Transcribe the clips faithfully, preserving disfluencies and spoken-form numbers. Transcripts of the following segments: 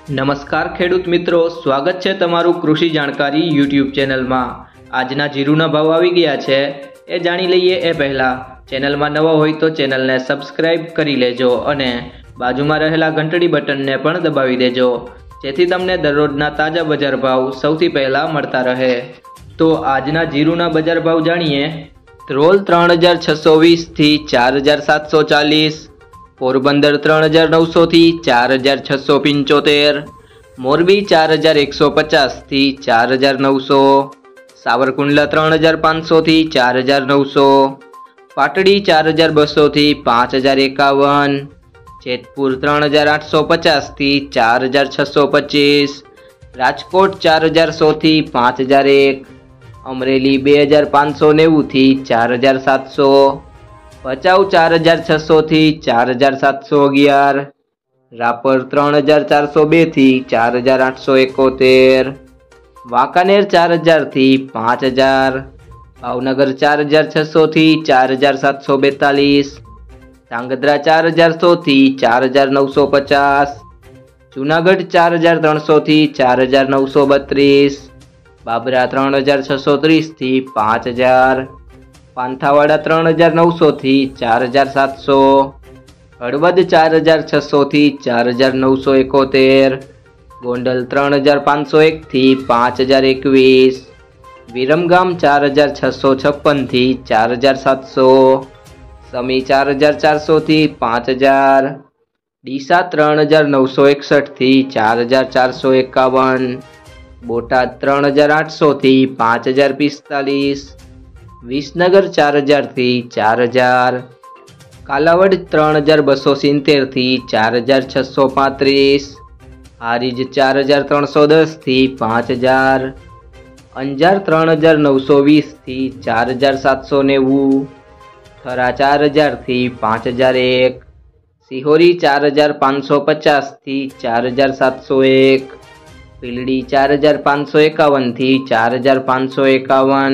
નમસ્કાર ખેડૂત મિત્રો, સ્વાગત છે તમારું કૃષિ જાણકારી યુટ્યુબ ચેનલમાં। આજના જીરુના ભાવ આવી ગયા છે એ જાણી લઈએ એ પહેલાં ચેનલમાં નવા હોય તો ચેનલને સબસ્ક્રાઇબ કરી લેજો અને બાજુમાં રહેલા ઘંટડી બટનને પણ દબાવી દેજો, જેથી તમને દરરોજના તાજા બજાર ભાવ સૌથી પહેલાં મળતા રહે। તો આજના જીરુના બજાર ભાવ જાણીએ। ધ્રોલ ત્રણ હજાર છસો વીસથી ચાર હજાર સાતસો ચાલીસ, પોરબંદર ત્રણ હજાર નવસો થી ચાર હજાર છસો પંચોતેર, મોરબી ચાર હજાર એકસો પચાસ થી ચાર હજાર નવસો, સાવરકુંડલા ત્રણ હજાર પાંચસો થી ચાર હજાર નવસો, પાટડી ચાર હજાર બસો થી પાંચ હજાર એકાવન, જેતપુર ત્રણ હજાર આઠસો પચાસ થી ચાર હજાર છસો પચીસ, રાજકોટ ચાર હજાર સો થી પાંચ હજાર એક, અમરેલી બે હજાર પાંચસો નેવું થી ચાર હજાર સાતસો, ભચાઉ ચાર હજાર છસો થી ચાર હજાર સાતસો અગિયાર, રાપર ત્રણ હજાર ચારસો બે થી ચાર હજાર આઠસો એકોતેર, વાંકાનેર ચાર હજાર થી પાંચ હજાર, ભાવનગર ચાર હજાર છસો થી ચાર હજાર સાતસો બેતાલીસ, ધાંગધ્રા ચાર હજાર સો થી ચાર હજાર નવસો પચાસ, જુનાગઢ ચાર હજાર ત્રણસો થી ચાર હજાર નવસો બત્રીસ, બાબરા ત્રણ હજાર છસો ત્રીસ થી પાંચ હજાર, પાંથાવાડા ત્રણ હજાર નવસો થી ચાર હજાર સાતસો, હળવદ ચાર હજાર છસો થી ચાર હજાર નવસો એકોતેર, ગોંડલ ત્રણ હજાર પાંચસો એક થી પાંચ હજાર એકવીસ, વિરમગામ ચાર હજાર છસો છપ્પન થી ચાર હજાર સાતસો, સમી ચાર હજાર ચારસો થી પાંચ હજાર, ડીસા ત્રણ હજાર નવસો એકસઠ થી ચાર હજાર ચારસો એકાવન, બોટાદ ત્રણ હજાર આઠસો થી પાંચ હજાર પિસ્તાલીસ, વિસનગર ચાર હજાર થી ચાર હજાર, કાલાવડ ત્રણ હજાર બસો સિત્તેર થી ચાર હજાર છસો પાંત્રીસ, હારીજ ચાર હજાર ત્રણસો દસ થી પાંચ હજાર, અંજાર ત્રણ હજાર નવસો વીસ થી ચાર હજાર સાતસો નેવું, થરા ચાર હજાર થી પાંચ હજાર એક, સિહોરી ચાર હજાર પાંચસો પચાસ થી ચાર હજાર સાતસો એક, પીલડી ચાર હજાર પાંચસો એકાવન થી ચાર હજાર પાંચસો એકાવન,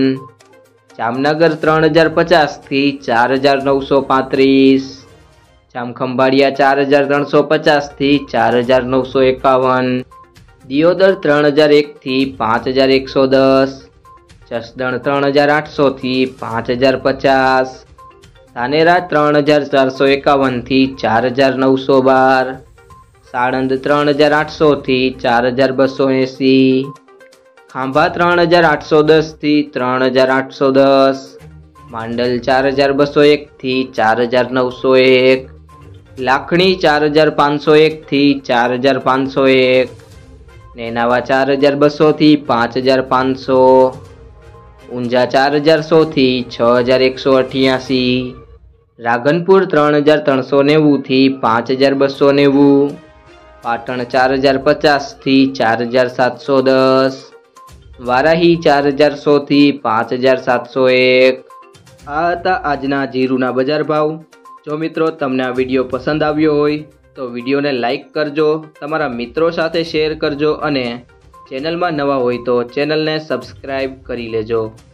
જામનગર ત્રણ હજાર પચાસ થી ચાર હજાર નવસો પાંત્રીસ, જામખંભાળિયા ચાર હજાર ત્રણસો પચાસ થી ચાર હજાર નવસો એકાવન, દિયોદર ત્રણ હજાર એક થી પાંચ હજાર એકસો દસ, જસદણ ત્રણ હજાર આઠસો થી પાંચ હજાર પચાસ, ધાનેરા ત્રણ હજાર ચારસો એકાવન થી ચાર હજાર નવસો બાર, સાણંદ ત્રણ હજાર આઠસો થી ચાર હજાર બસો એંસી, ખાંભા ત્રણ હજાર આઠસો દસ થી ત્રણ હજાર આઠસો દસ, માંડલ ચાર હજાર બસો એક થી ચાર હજાર નવસો એક, લાખણી ચાર હજાર પાંચસો એક થી ચાર હજાર પાંચસો એક, નેનાવા ચાર હજાર બસો થી પાંચ હજાર પાંચસો, ઊંઝા ચાર હજાર સો થી છ હજાર એકસો અઠ્યાસી, રાધનપુર ત્રણ હજાર ત્રણસો નેવું થી પાંચ હજાર બસો નેવું, પાટણ ચાર હજાર પચાસ થી ચાર હજાર સાતસો દસ, વારાહી ચાર હજાર સો થી પાંચ હજાર સાતસો એક। આ હતા આજના જીરુના બજાર ભાવ। જો મિત્રો તમને આ વિડીયો પસંદ આવ્યો હોય તો વિડીયોને લાઈક કરજો, તમારા મિત્રો સાથે શેર કરજો અને ચેનલમાં નવા હોય તો ચેનલને સબસ્ક્રાઈબ કરી લેજો।